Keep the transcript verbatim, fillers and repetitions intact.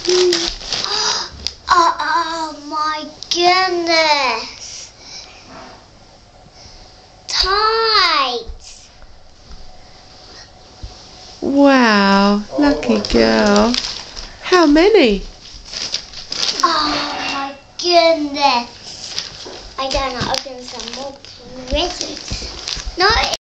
Oh, oh my goodness. Tights. Wow, lucky girl. How many? Oh my goodness. I don't know, open some more presents. No.